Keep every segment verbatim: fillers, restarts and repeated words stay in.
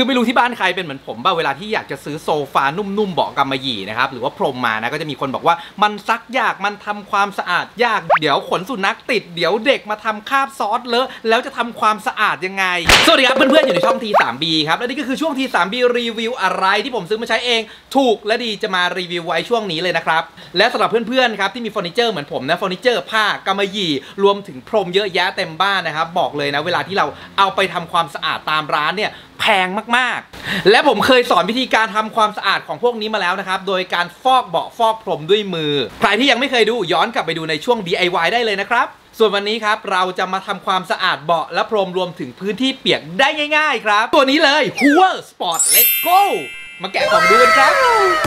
คือไม่รู้ที่บ้านใครเป็นเหมือนผมบ้างเวลาที่อยากจะซื้อโซฟานุ่มๆเบาะกำมะหยี่นะครับหรือว่าพรมมานะก็จะมีคนบอกว่ามันซักยากมันทำความสะอาดยากเดี๋ยวขนสุนัขติดเดี๋ยวเด็กมาทำคราบซอสเลอะแล้วจะทำความสะอาดยังไงสวัสดีครับเพื่อนๆอยู่ในช่อง ที ทรี บี ครับและนี่ก็คือช่วง ที ทรี บี รีวิวอะไรที่ผมซื้อมาใช้เองถูกและดีจะมารีวิวไว้ช่วงนี้เลยนะครับและสำหรับเพื่อนๆครับที่มีเฟอร์นิเจอร์เหมือนผมนะเฟอร์นิเจอร์ผ้ากำมะหยี่รวมถึงพรมเยอะแยะเต็มบ้านนะครับบอกเลยนะเวลาที่เราเอาไปทำความสะอาดตามร้านเนี่ยแพงมากๆและผมเคยสอนวิธีการทำความสะอาดของพวกนี้มาแล้วนะครับโดยการฟอกเบาะฟอกพรมด้วยมือใครที่ยังไม่เคยดูย้อนกลับไปดูในช่วง ดี ไอ วาย ได้เลยนะครับส่วนวันนี้ครับเราจะมาทำความสะอาดเบาะและพรมรวมถึงพื้นที่เปียกได้ง่ายๆครับตัวนี้เลย Hoover Sport Let's Go มาแกะกล่องดูกันครับ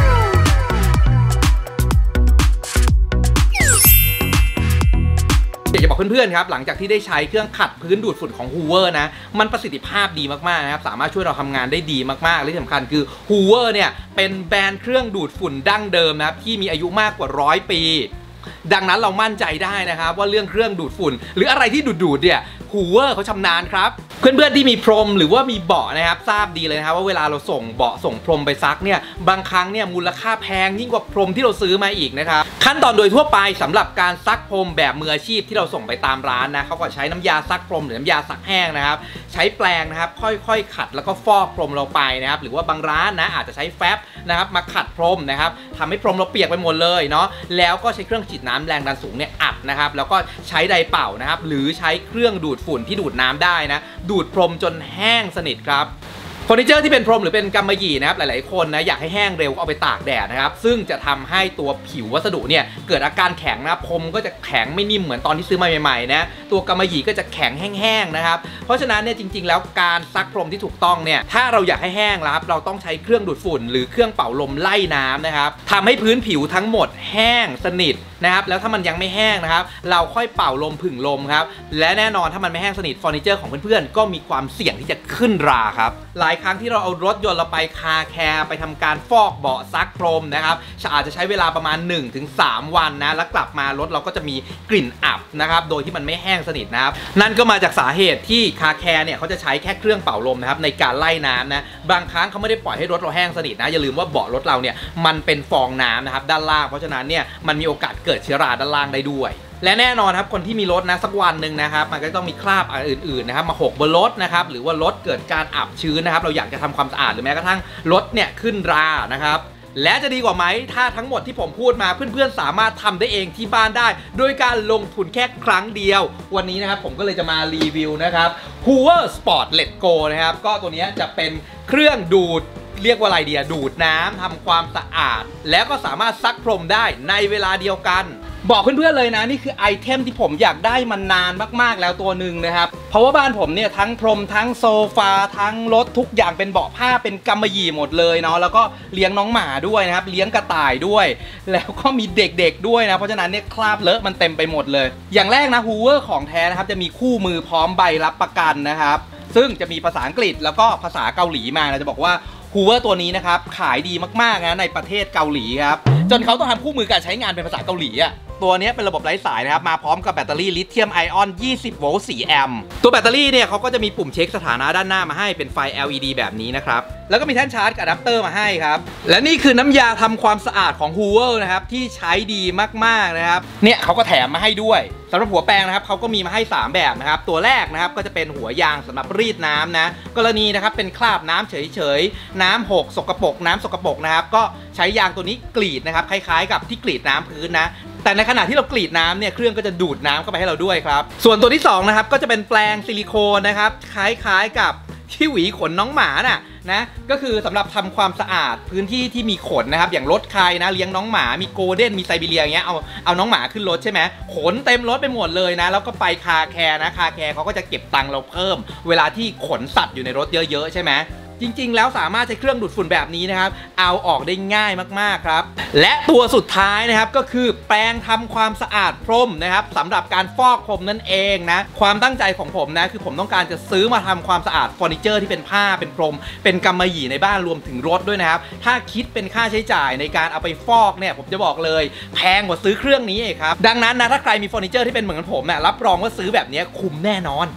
อยากจะบอกเพื่อนๆครับหลังจากที่ได้ใช้เครื่องขัดพื้นดูดฝุ่นของ Hoover นะมันประสิทธิภาพดีมากๆนะครับสามารถช่วยเราทำงานได้ดีมากๆและที่สำคัญคือ Hoover เนี่ยเป็นแบรนด์เครื่องดูดฝุ่นดั้งเดิมนะครับที่มีอายุมากกว่าร้อยปีดังนั้นเรามั่นใจได้นะครับว่าเรื่องเครื่องดูดฝุ่นหรืออะไรที่ดูดๆเนี่ย Hoover เขาชำนาญครับเพื่อนๆที่มีพรมหรือว่ามีเบาะนะครับทราบดีเลยนะครับว่าเวลาเราส่งเบาะส่งพรมไปซักเนี่ยบางครั้งเนี่ยมูลค่าแพงยิ่งกว่าพรมที่เราซื้อมาอีกนะครับขั้นตอนโดยทั่วไปสำหรับการซักพรมแบบมืออาชีพที่เราส่งไปตามร้านนะเขาก็ใช้น้ำยาซักพรมหรือน้ำยาซักแห้งนะครับใช้แปรงนะครับค่อยๆขัดแล้วก็ฟอกพรมเราไปนะครับหรือว่าบางร้านนะอาจจะใช้แฟบนะครับมาขัดพรมนะครับทำให้พรมเราเปียกไปหมดเลยเนาะแล้วก็ใช้เครื่องฉีดน้ำแรงดันสูงเนี่ยอัดนะครับแล้วก็ใช้ไดร์เป่านะครับหรือใช้เครื่องดูดฝุ่นที่ดูดน้ำได้นะดูดพรมจนแห้งสนิทครับเฟอร์นิเจอร์ที่เป็นพรมหรือเป็นกำมะหยี่นะครับหลายๆคนนะอยากให้แห้งเร็วก็เอาไปตากแดดนะครับซึ่งจะทำให้ตัวผิววัสดุเนี่ยเกิดอาการแข็งนะพรมก็จะแข็งไม่นิ่มเหมือนตอนที่ซื้อมาใหม่ๆนะตัวกำมะหยี่ก็จะแข็งแห้งๆนะครับเพราะฉะนั้นเนี่ยจริงๆแล้วการซักพรมที่ถูกต้องเนี่ยถ้าเราอยากให้แห้งแล้วเราต้องใช้เครื่องดูดฝุ่นหรือเครื่องเป่าลมไล่น้ำนะครับทำให้พื้นผิวทั้งหมดแห้งสนิทนะครับแล้วถ้ามันยังไม่แห้งนะครับเราค่อยเป่าลมผึ่งลมครับและแน่นอนถ้ามันไม่แห้งสนิทเฟอร์นิเจอร์ของเพื่อนๆก็มีความเสี่ยงที่จะขึ้นราครับหลายครั้งที่เราเอารถยนต์เราไปคาแคร์ไปทำการฟอกเบาะซักพรมนะครับอาจจะใช้เวลาประมาณ หนึ่งถึงสาม วันนะแล้วกลับมารถเราก็จะมีกลิ่นอับนะครับโดยที่มันไม่แห้งสนิทนะครับนั่นก็มาจากสาเหตุที่คาแคร์เนี่ยเขาจะใช้แค่เครื่องเป่าลมนะครับในการไล่น้ำนะบางครั้งเขาไม่ได้ปล่อยให้รถเราแห้งสนิทนะอย่าลืมว่าเบาะรถเราเนี่ยมันเป็นฟองน้ำนะครับด้านล่างเพราะฉะนั้นเนี่ยมันมีโอกาสเกิดเชื้อราด้านล่างได้ด้วยและแน่นอนครับคนที่มีรถนะสักวันหนึ่งนะครับมันก็ต้องมีคราบอื่นๆนะครับมาหกบนรถนะครับหรือว่ารถเกิดการอับชื้นนะครับเราอยากจะทำความสะอาดหรือแม้กระทั่งรถเนี่ยขึ้นรานะครับและจะดีกว่าไหมถ้าทั้งหมดที่ผมพูดมาเพื่อนๆสามารถทำได้เองที่บ้านได้โดยการลงทุนแค่ครั้งเดียววันนี้นะครับผมก็เลยจะมารีวิวนะครับ Hoover Sport Let's Go นะครับก็ตัวนี้จะเป็นเครื่องดูดเรียกว่าอะไรเดียดูดน้ำทำความสะอาดแล้วก็สามารถซักพรมได้ในเวลาเดียวกันบอกเพื่อนๆเลยนะนี่คือไอเทมที่ผมอยากได้มานานมากๆแล้วตัวหนึ่งนะครับเพราะว่าบ้านผมเนี่ยทั้งพรมทั้งโซฟาทั้งรถทุกอย่างเป็นเบาะผ้าเป็นกำมะหยี่หมดเลยเนาะแล้วก็เลี้ยงน้องหมาด้วยนะครับเลี้ยงกระต่ายด้วยแล้วก็มีเด็กๆด้วยนะเพราะฉะนั้นเนี่ยคราบเลอะมันเต็มไปหมดเลยอย่างแรกนะ Hoover ของแท้นะครับจะมีคู่มือพร้อมใบรับประกันนะครับซึ่งจะมีภาษาอังกฤษแล้วก็ภาษาเกาหลีมานะจะบอกว่า Hoover ตัวนี้นะครับขายดีมากๆนะในประเทศเกาหลีครับจนเขาต้องทำคู่มือการใช้งานเป็นภาษาเกาหลีอ่ะตัวนี้เป็นระบบไร้สายนะครับมาพร้อมกับแบตเตอรี่ลิเธียมไอออนยี่สิบโวลต์ สี่แอมป์ตัวแบตเตอรี่เนี่ยเขาก็จะมีปุ่มเช็คสถานะด้านหน้ามาให้เป็นไฟ แอล อี ดี แบบนี้นะครับแล้วก็มีแท่นชาร์จกับอะแดปเตอร์มาให้ครับและนี่คือน้ำยาทำความสะอาดของ Hoover นะครับที่ใช้ดีมากๆนะครับเนี่ยเขาก็แถมมาให้ด้วยสำหรับหัวแปรงนะครับเขาก็มีมาให้สามแบบนะครับตัวแรกนะครับก็จะเป็นหัวยางสำหรับรีดน้ำนะกรณีนะครับเป็นคราบน้ำเฉยๆน้ำหกสกปรกน้ำสกปรกนะครับก็ใช้ยางตัวนี้กรีดนะครับคล้ายๆกับที่กรีดน้ำพื้นนะแต่ในขณะที่เรากรีดน้ำเนี่ยเครื่องก็จะดูดน้ำเข้าไปให้เราด้วยครับส่วนตัวที่สองนะครับก็จะเป็นแปรงซิลิโคนนะครับคล้ายๆกับที่หวีขนน้องหมาน่ะนะก็คือสำหรับทำความสะอาดพื้นที่ที่มีขนนะครับอย่างรถใครนะเลี้ยงน้องหมามีโกลเด้นมีไซบีเรียอย่างเงี้ยเอาเอาน้องหมาขึ้นรถใช่ไหมขนเต็มรถไปหมดเลยนะแล้วก็ไปคาแคร์นะคาแคร์เขาก็จะเก็บตังค์เราเพิ่มเวลาที่ขนสัตว์อยู่ในรถเยอะๆใช่ไหมจริงๆแล้วสามารถใช้เครื่องดูดฝุ่นแบบนี้นะครับเอาออกได้ง่ายมากๆครับและตัวสุดท้ายนะครับก็คือแปรงทำความสะอาดพรมนะครับสำหรับการฟอกพรมนั่นเองนะความตั้งใจของผมนะคือผมต้องการจะซื้อมาทำความสะอาดเฟอร์นิเจอร์ที่เป็นผ้าเป็นพรมเป็นกำมะหยี่ในบ้านรวมถึงรถด้วยนะครับถ้าคิดเป็นค่าใช้จ่ายในการเอาไปฟอกเนี่ยผมจะบอกเลยแพงกว่าซื้อเครื่องนี้เองครับดังนั้นนะถ้าใครมีเฟอร์นิเจอร์ที่เป็นเหมือนผมเนี่ยรับรองว่าซื้อแบบนี้คุ้มแน่นอน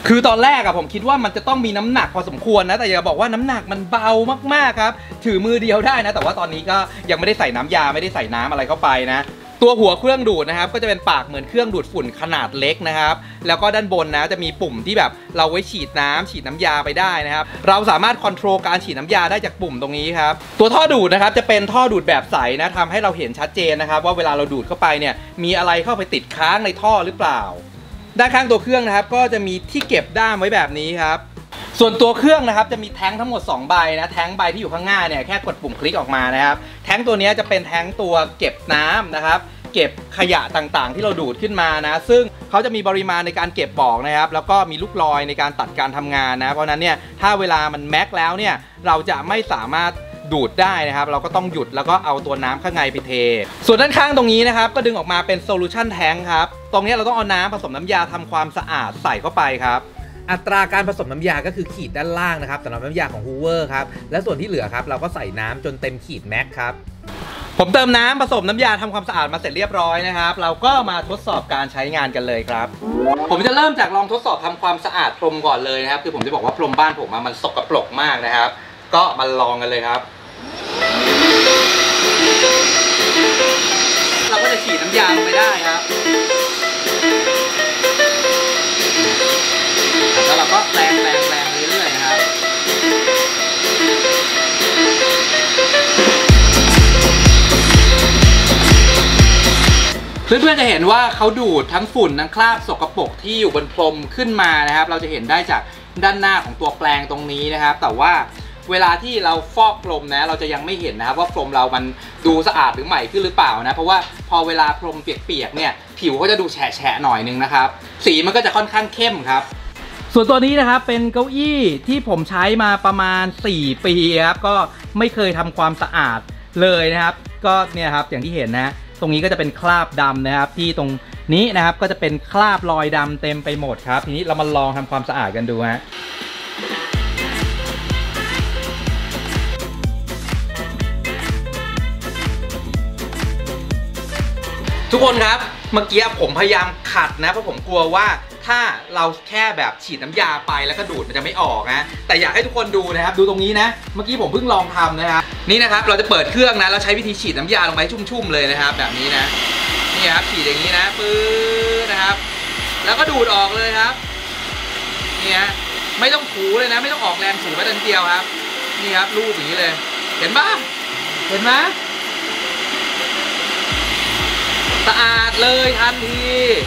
คือตอนแรกอะผมคิดว่ามันจะต้องมีน้ำหนักพอสมควรนะแต่อย่าบอกว่าน้ำหนักมันเบามากๆครับถือมือเดียวได้นะแต่ว่าตอนนี้ก็ยังไม่ได้ใส่น้ำยาไม่ได้ใส่น้ำอะไรเข้าไปนะตัวหัวเครื่องดูดนะครับก็จะเป็นปากเหมือนเครื่องดูดฝุ่นขนาดเล็กนะครับแล้วก็ด้านบนนะจะมีปุ่มที่แบบเราไว้ฉีดน้ำฉีดน้ำยาไปได้นะครับเราสามารถควบคุมการฉีดน้ำยาได้จากปุ่มตรงนี้ครับตัวท่อดูดนะครับจะเป็นท่อดูดแบบใสนะทำให้เราเห็นชัดเจนนะครับว่าเวลาเราดูดเข้าไปเนี่ยมีอะไรเข้าไปติดค้างในท่อหรือเปล่าด้านข้างตัวเครื่องนะครับก็จะมีที่เก็บด้ามไว้แบบนี้ครับส่วนตัวเครื่องนะครับจะมีแท้งทั้งหมดสองใบนะแท้งใบที่อยู่ข้างหน้าเนี่ยแค่กดปุ่มคลิกออกมานะครับแท้งตัวนี้จะเป็นแท้งตัวเก็บน้ำนะครับเก็บขยะต่างๆที่เราดูดขึ้นมานะซึ่งเขาจะมีปริมาณในการเก็บบอกนะครับแล้วก็มีลูกลอยในการตัดการทำงานนะเพราะนั้นเนี่ยถ้าเวลามันแม็กแล้วเนี่ยเราจะไม่สามารถดูดได้นะครับเราก็ต้องหยุดแล้วก็เอาตัวน้ำข้างในไปเทส่วนด้านข้างตรงนี้นะครับก็ดึงออกมาเป็นโซลูชันแทงครับตรงนี้เราต้องเอาน้ำผสมน้ำยาทำความสะอาดใส่เข้าไปครับอัตราการผสมน้ำยาก็คือขีดด้านล่างนะครับสำหรับน้ำยาของ Hoover ครับและส่วนที่เหลือครับเราก็ใส่น้ำจนเต็มขีดแม็กครับผมเติมน้ำผสมน้ำยาทำความสะอาดมาเสร็จเรียบร้อยนะครับเราก็มาทดสอบการใช้งานกันเลยครับผมจะเริ่มจากลองทดสอบทำความสะอาดพรมก่อนเลยนะครับคือผมจะบอกว่าพรมบ้านผมมันสกปรกมากนะครับก็มาลองกันเลยครับเราก็จะฉีดน้ำยาลงไปได้ครับแล้วเราก็แรงแรงแรงเรื่อยๆนะครับเพื่อนๆจะเห็นว่าเขาดูดทั้งฝุ่นทั้งคราบสกปรกที่อยู่บนพรมขึ้นมานะครับเราจะเห็นได้จากด้านหน้าของตัวแปรงตรงนี้นะครับแต่ว่าเวลาที่เราฟอกพรมนะเราจะยังไม่เห็นนะครับว่าพรมเรามันดูสะอาดหรือใหม่ขึ้นหรือเปล่านะเพราะว่าพอเวลาพรมเปียกๆเนี่ยผิวก็จะดูแฉะๆหน่อยนึงนะครับสีมันก็จะค่อนข้างเข้มครับส่วนตัวนี้นะครับเป็นเก้าอี้ที่ผมใช้มาประมาณสี่ปีครับก็ไม่เคยทำความสะอาดเลยนะครับก็เนี่ยครับอย่างที่เห็นนะตรงนี้ก็จะเป็นคราบดำนะครับที่ตรงนี้นะครับก็จะเป็นคราบรอยดำเต็มไปหมดครับทีนี้เรามาลองทำความสะอาดกันดูฮะทุกคนครับเมื่อกี้ผมพยายามขัดนะเพราะผมกลัวว่าถ้าเราแค่แบบฉีดน้ำยาไปแล้วก็ดูดมันจะไม่ออกนะแต่อยากให้ทุกคนดูนะครับดูตรงนี้นะเมื่อกี้ผมเพิ่งลองทำนะครับนี่นะครับเราจะเปิดเครื่องนะเราใช้วิธีฉีดน้ำยาลงไปชุ่มๆเลยนะครับแบบนี้นะนี่ครับฉีดอย่างนี้นะปื๊ดนะครับแล้วก็ดูดออกเลยครับนี่ฮะไม่ต้องถูเลยนะไม่ต้องออกแรงถูแม้แต่นิดเดียวครับนี่ครับลูบอย่างนี้เลยเห็นป่ะเห็นไหมสะอาดเลยทันที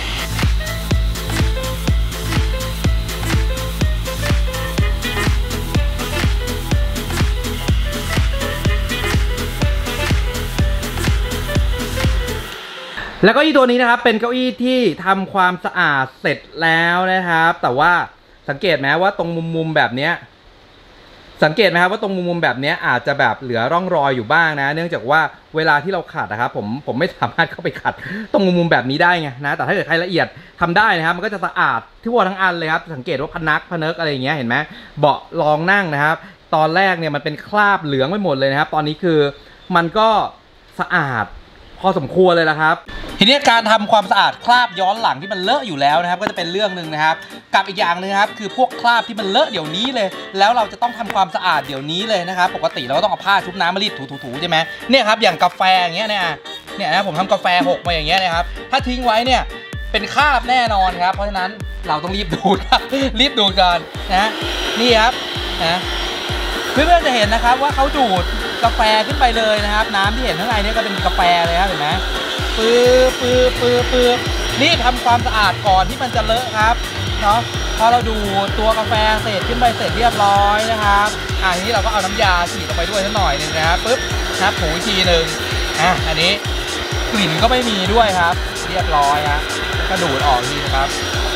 แล้วก็อีตัวนี้นะครับเป็นเก้าอี้ที่ทำความสะอาดเสร็จแล้วนะครับแต่ว่าสังเกตไหมว่าตรงมุมๆแบบนี้สังเกตไหมครับว่าตรงมุมๆแบบนี้อาจจะแบบเหลือร่องรอยอยู่บ้างนะเนื่องจากว่าเวลาที่เราขัดนะครับผมผมไม่สามารถเข้าไปขัดตรงมุมๆแบบนี้ได้ไงนะแต่ถ้าเกิดใครละเอียดทำได้นะครับมันก็จะสะอาดทั่วทั้งอันเลยครับสังเกตว่าพนักพเนิกอะไรอย่างเงี้ยเห็นไหมเบาะรองนั่งนะครับตอนแรกเนี่ยมันเป็นคราบเหลืองไปหมดเลยนะครับตอนนี้คือมันก็สะอาดพอสมควรเลยละครับทีนี้การทำความสะอาดคราบย้อนหลังที่มันเลอะอยู่แล้วนะครับก็จะเป็นเรื่องหนึ่งนะครับกับอีกอย่างนึงครับคือพวกคราบที่มันเลอะเดี๋ยวนี้เลยแล้วเราจะต้องทำความสะอาดเดี๋ยวนี้เลยนะครับปกติเราก็ต้องเอาผ้าชุบน้ำมารีดถูๆๆใช่ไหมเนี่ยครับอย่างกาแฟอย่างเงี้ยเนี่ยเนี่ยนะผมทำกาแฟหกมาอย่างเงี้ยนะครับถ้าทิ้งไว้เนี่ยเป็นคราบแน่นอนครับเพราะฉะนั้นเราต้องรีบดูดครับรีบดูดก่อนนะนี่ครับนะเพื่อนๆจะเห็นนะครับว่าเขาดูดกาแฟขึ้นไปเลยนะครับน้ำที่เห็นข้างในนี่ก็เป็นกาแฟเลยครับเห็นไหมปื๊บปื๊บปื๊บปื๊บรีบทำความสะอาดก่อนที่มันจะเลอะครับเนาะพอเราดูตัวกาแฟเสร็จขึ้นไปเสร็จเรียบร้อยนะครับอ่าทีนี้เราก็เอาน้ำยาฉีดลงไปด้วยนิดหน่อยหนึ่งนะครับปึ๊บนะครับถูอีกทีหนึ่งอ่ะอันนี้กลิ่นก็ไม่มีด้วยครับเรียบร้อยฮะก็ดูดออกทีนะครับ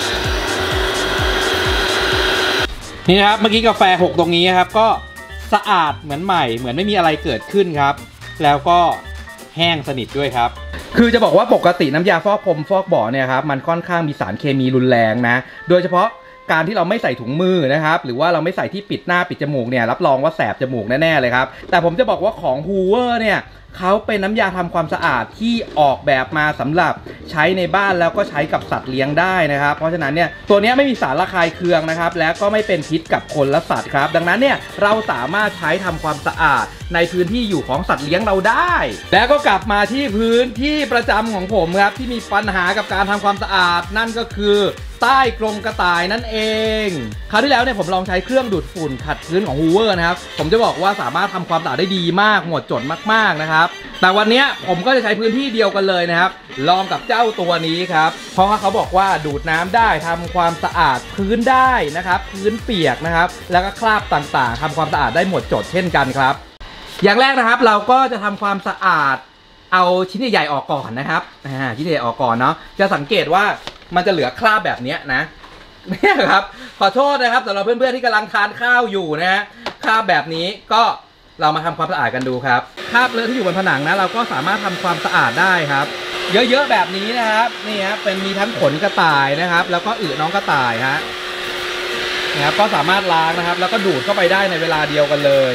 นี่นะครับเมื่อกี้กาแฟหกตรงนี้ครับก็สะอาดเหมือนใหม่เหมือนไม่มีอะไรเกิดขึ้นครับแล้วก็แห้งสนิทด้วยครับคือจะบอกว่าปกติน้ำยาฟอกพรมฟอกเบาะเนี่ยครับมันค่อนข้างมีสารเคมีรุนแรงนะโดยเฉพาะการที่เราไม่ใส่ถุงมือนะครับหรือว่าเราไม่ใส่ที่ปิดหน้าปิดจมูกเนี่ยรับรองว่าแสบจมูกแน่ๆเลยครับแต่ผมจะบอกว่าของ Hoover เนี่ยเขาเป็นน้ำยาทำความสะอาดที่ออกแบบมาสำหรับใช้ในบ้านแล้วก็ใช้กับสัตว์เลี้ยงได้นะครับเพราะฉะนั้นเนี่ยตัวนี้ไม่มีสารระคายเคืองนะครับและก็ไม่เป็นพิษกับคนและสัตว์ครับดังนั้นเนี่ยเราสามารถใช้ทำความสะอาดในพื้นที่อยู่ของสัตว์เลี้ยงเราได้แล้วก็กลับมาที่พื้นที่ประจำของผมครับที่มีปัญหากับการทำความสะอาดนั่นก็คือใต้กรงกระต่ายนั่นเองคราวที่แล้วเนี่ยผมลองใช้เครื่องดูดฝุ่นขัดพื้นของ Hoover นะครับผมจะบอกว่าสามารถทำความสะอาดได้ดีมากหมดจดมากๆนะครับแต่วันนี้ผมก็จะใช้พื้นที่เดียวกันเลยนะครับลองกับเจ้าตัวนี้ครับเพราะว่าเขาบอกว่าดูดน้ำได้ทำความสะอาดพื้นได้นะครับพื้นเปียกนะครับแล้วก็คราบต่างๆทำความสะอาดได้หมดจดเช่นกันครับอย่างแรกนะครับเราก็จะทำความสะอาดเอาชิ้นใหญ่ๆออกก่อนนะครับชิ้นใหญ่ออกก่อนเนาะจะสังเกตว่ามันจะเหลือคราบแบบนี้นะเนี่ยครับขอโทษนะครับสำหรับเพื่อนๆที่กำลังทานข้าวอยู่นะฮะคราบแบบนี้ก็เรามาทำความสะอาดกันดูครับคราบเลอะที่อยู่บนผนังนะเราก็สามารถทำความสะอาดได้ครับเยอะๆแบบนี้นะครับนี่ฮะเป็นมีทั้งขนกระต่ายนะครับแล้วก็อึน้องกระต่ายฮะนะครับก็สามารถล้างนะครับแล้วก็ดูดเข้าไปได้ในเวลาเดียวกันเลย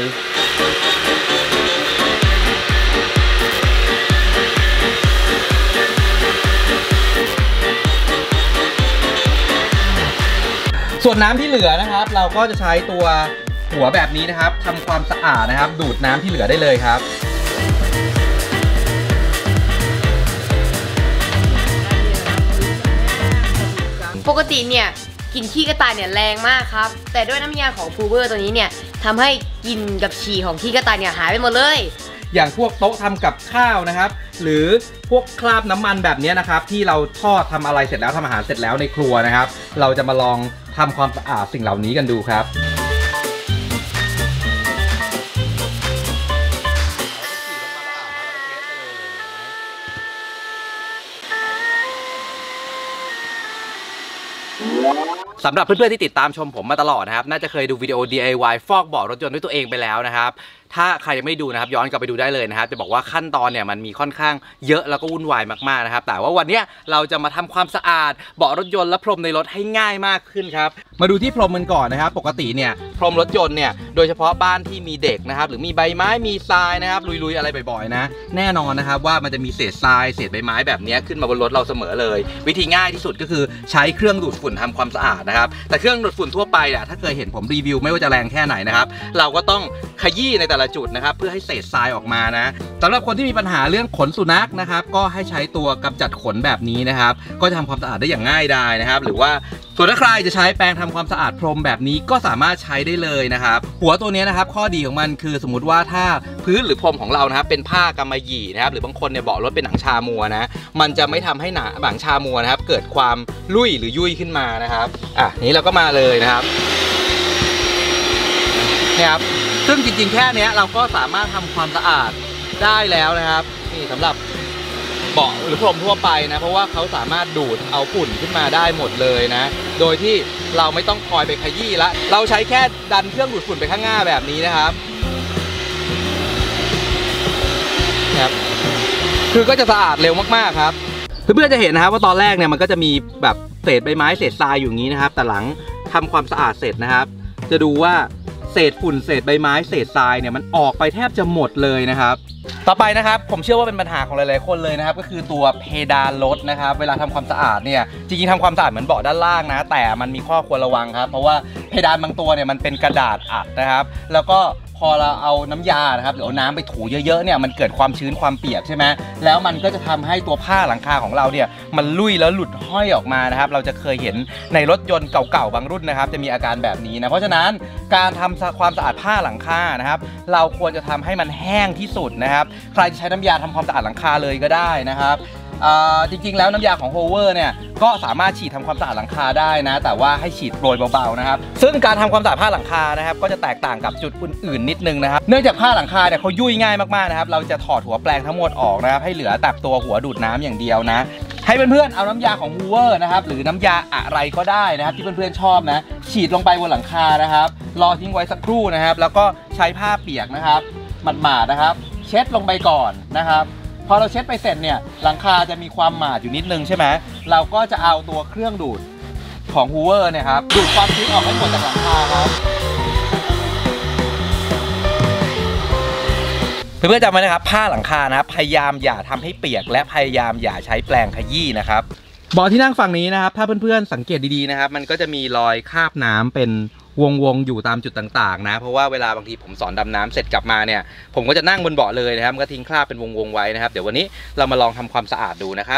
ส่วนน้ำที่เหลือนะครับเราก็จะใช้ตัวหัวแบบนี้นะครับทำความสะอาดนะครับดูดน้ำที่เหลือได้เลยครับปกติเนี่ยกลิ่นขี้กระต่ายเนี่ยแรงมากครับแต่ด้วยน้ำยาของ Hoover ตัวนี้เนี่ยทำให้กลิ่นกับฉี่ของขี้กระต่ายเนี่ยหายไปหมดเลยอย่างพวกโต๊ะทำกับข้าวนะครับหรือพวกคราบน้ำมันแบบนี้นะครับที่เราทอดทำอะไรเสร็จแล้วทำอาหารเสร็จแล้วในครัวนะครับเราจะมาลองทำความสะอาดสิ่งเหล่านี้กันดูครับสำหรับเพื่อนๆที่ติดตามชมผมมาตลอดนะครับน่าจะเคยดูวิดีโอ ดี ไอ วาย ฟอกเบาะรถยนต์ด้วยตัวเองไปแล้วนะครับถ้าใครยังไม่ดูนะครับย้อนกลับไปดูได้เลยนะครับจะบอกว่าขั้นตอนเนี่ยมันมีค่อนข้างเยอะแล้วก็วุ่นวายมากๆนะครับแต่ว่าวันนี้เราจะมาทำความสะอาดเบาะรถยนต์และพรมในรถให้ง่ายมากขึ้นครับมาดูที่พรมกันก่อนนะครับปกติเนี่ยพรมรถยนต์เนี่ยโดยเฉพาะบ้านที่มีเด็กนะครับหรือมีใบไม้มีทรายนะครับลุยๆอะไรบ่อยๆนะแน่นอนนะครับว่ามันจะมีเศษทรายเศษใบไม้แบบนี้ขึ้นมาบนรถเราเสมอเลยวิธีง่ายที่สุดก็คือใช้เครื่องดูดฝุ่นทำความสะอาดนะครับแต่เครื่องดูดฝุ่นทั่วไปอ่ะถ้าเคยเห็นผมรีวิวไม่ว่าจะแรงแค่ไหนนะครับเราก็ต้องขยี้ในแต่ละจุดนะครับเพื่อให้เศษทรายออกมานะสำหรับคนที่มีปัญหาเรื่องขนสุนัขนะครับก็ให้ใช้ตัวกำจัดขนแบบนี้นะครับก็จะทำความสะอาดได้อย่างง่ายดายนะครับหรือว่าส่วนถ้าใครจะใช้แปรงทำความสะอาดพรมแบบนี้ก็สามารถใช้ได้เลยนะครับหัวตัวนี้นะครับข้อดีของมันคือสมมุติว่าถ้าพื้นหรือพรมของเรานะครับเป็นผ้ากำมะหยี่นะครับหรือบางคนเนี่ยเบาะรถเป็นหนังชามัวนะมันจะไม่ทำให้หนาหนังชามัวนะครับเกิดความลุ่ยหรือยุ่ยขึ้นมานะครับอ่ะนี้เราก็มาเลยนะครับนี่ครับซึ่งจริงๆแค่นี้เราก็สามารถทำความสะอาดได้แล้วนะครับนี่สำหรับเบาะหรือพรมทั่วไปนะเพราะว่าเขาสามารถดูดเอาฝุ่นขึ้นมาได้หมดเลยนะโดยที่เราไม่ต้องคอยไปขยี้ละเราใช้แค่ดันเครื่องดูดฝุ่นไปข้างหน้าแบบนี้นะครับครับคือก็จะสะอาดเร็วมากๆครับเพื่อนๆจะเห็นนะครับว่าตอนแรกเนี่ยมันก็จะมีแบบเศษใบไม้เศษทรายอยู่อย่างนี้นะครับแต่หลังทำความสะอาดเสร็จนะครับจะดูว่าเศษฝุ่นเศษใบไม้เศษทรายเนี่ยมันออกไปแทบจะหมดเลยนะครับต่อไปนะครับผมเชื่อว่าเป็นปัญหาของหลายๆคนเลยนะครับก็คือตัวเพดานรถนะครับเวลาทำความสะอาดเนี่ยจริงๆทำความสะอาดเหมือนเบาะด้านล่างนะแต่มันมีข้อควรระวังครับเพราะว่าเพดานบางตัวเนี่ยมันเป็นกระดาษอัดนะครับแล้วก็พอเราเอาน้ำยานะครับหรือเอาน้ำไปถูเยอะๆเนี่ยมันเกิดความชื้นความเปียกใช่ไหมแล้วมันก็จะทำให้ตัวผ้าหลังคาของเราเนี่ยมันลุ่ยแล้วหลุดห้อยออกมานะครับเราจะเคยเห็นในรถยนต์เก่าๆบางรุ่นนะครับจะมีอาการแบบนี้นะเพราะฉะนั้นการทำความสะอาดผ้าหลังคานะครับเราควรจะทำให้มันแห้งที่สุดนะครับใครจะใช้น้ำยาทำความสะอาดหลังคาเลยก็ได้นะครับจริงๆแล้วน้ำยาของ Hoover เนี่ยก็สามารถฉีดทำความสะอาดหลังคาได้นะแต่ว่าให้ฉีดโปรยเบาๆนะครับซึ่งการทำความสะอาดผ้าหลังคานะครับก็จะแตกต่างกับจุดอื่นๆนิดนึงนะครับเนื่องจากผ้าหลังคาเนี่ยเขายุ่ยง่ายมากๆนะครับเราจะถอดหัวแปลงทั้งหมดออกนะครับให้เหลือแต่ตัวหัวดูดน้ำอย่างเดียวนะให้เพื่อนๆเอาน้ำยาของ Hoover นะครับหรือน้ำยาอะไรก็ได้นะครับที่เพื่อนๆชอบนะฉีดลงไปบนหลังคานะครับรอทิ้งไว้สักครู่นะครับแล้วก็ใช้ผ้าเปียกนะครับหมาดๆนะครับเช็ดลงไปก่อนนะครับพอเราเช็ดไปเสร็จเนี่ยหลังคาจะมีความหมาดอยู่นิดนึงใช่ไหมเราก็จะเอาตัวเครื่องดูดของ Hoover เนี่ยครับดูดความชื้นออกให้หมดจากหลังคาครับเพื่อนๆจำไว้นะครับผ้าหลังคานะครับพยายามอย่าทำให้เปียกและพยายามอย่าใช้แปรงขยี้นะครับเบาะที่นั่งฝั่งนี้นะครับถ้าเพื่อนๆสังเกตดีๆนะครับมันก็จะมีรอยคราบน้ำเป็นวงๆอยู่ตามจุดต่างๆนะเพราะว่าเวลาบางทีผมสอนดำน้ำเสร็จกลับมาเนี่ยผมก็จะนั่งบนเบาะเลยนะครับก็ทิ้งคราบเป็นวงๆไว้นะครับเดี๋ยววันนี้เรามาลองทำความสะอาดดูนะครับ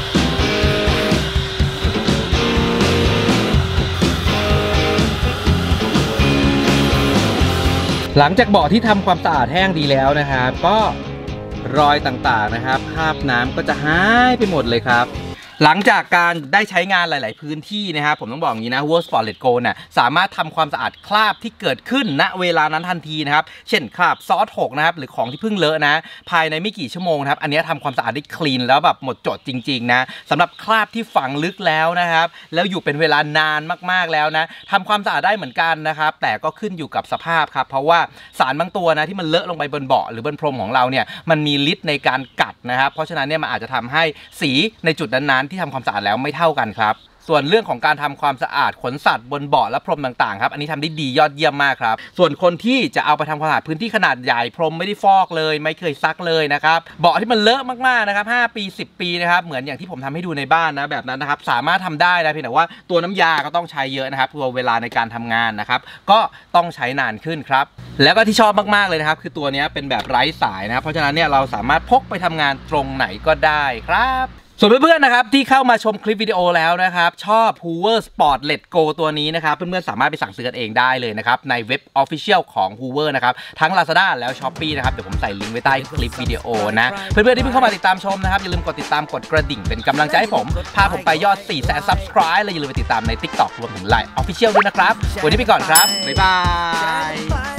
หลังจากเบาะที่ทำความสะอาดแห้งดีแล้วนะครับก็รอยต่างๆนะครับคราบน้ำก็จะหายไปหมดเลยครับหลังจากการได้ใช้งานหลายๆพื้นที่นะครับผมต้องบอกอย่างนี้นะ Hoover Sport Let Go เนี่ยสามารถทำความสะอาดคราบที่เกิดขึ้นณเวลานั้นทันทีนะครับเช่นคราบซอสหกนะครับหรือของที่เพิ่งเลอะนะภายในไม่กี่ชั่วโมงนะครับอันนี้ทำความสะอาดได้คลีนแล้วแบบหมดจดจริงๆนะสำหรับคราบที่ฝังลึกแล้วนะครับแล้วอยู่เป็นเวลานานมากๆแล้วนะทำความสะอาดได้เหมือนกันนะครับแต่ก็ขึ้นอยู่กับสภาพครับเพราะว่าสารบางตัวนะที่มันเลอะลงไปบนเบาะหรือบนพรมของเราเนี่ยมันมีฤทธิ์ในการกัดนะครับเพราะฉะนั้นเนี่ยมันอาจจะทำให้สีในจุดนั้นๆที่ทำความสะอาดแล้วไม่เท่ากันครับส่วนเรื่องของการทำความสะอาดขนสัตว์บนเบาะและพรมต่างๆครับอันนี้ทำได้ดียอดเยี่ยมมากครับส่วนคนที่จะเอาไปทำความสะอาดพื้นที่ขนาดใหญ่พรมไม่ได้ฟอกเลยไม่เคยซักเลยนะครับเบาะที่มันเลอะมากๆนะครับห้าปีสิบปีนะครับเหมือนอย่างที่ผมทำให้ดูในบ้านนะแบบนั้นนะครับสามารถทำได้นะเพียงแต่ว่าตัวน้ำยาก็ต้องใช้เยอะนะครับตัวเวลาในการทำงานนะครับก็ต้องใช้นานขึ้นครับแล้วก็ที่ชอบมากๆเลยนะครับคือตัวนี้เป็นแบบไร้สายนะครับเพราะฉะนั้นเนี่ยเราสามารถพกไปทำงานตรงไหนก็ได้ครับส่วนเพื่อนๆนะครับที่เข้ามาชมคลิปวิดีโอแล้วนะครับชอบ Hoover Sport Let Go ตัวนี้นะครับเพื่อนๆสามารถไปสั่งซื้อกันเองได้เลยนะครับในเว็บ Official ของ Hoover นะครับทั้ง Lazada แล้ว Shopee นะครับเดี๋ยวผมใส่ลิงก์ไว้ใต้คลิปวิดีโอนะเพื่อนๆที่เพิ่งเข้ามาติดตามชมนะครับอย่าลืมกดติดตามกดกระดิ่งเป็นกำลังใจให้ผมพาผมไปยอด สี่แสน Subscribe และอย่าลืมไปติดตามใน TikTok รวมถึง ไลน์ Official ด้วยนะครับวันนี้ไปก่อนครับบ๊ายบาย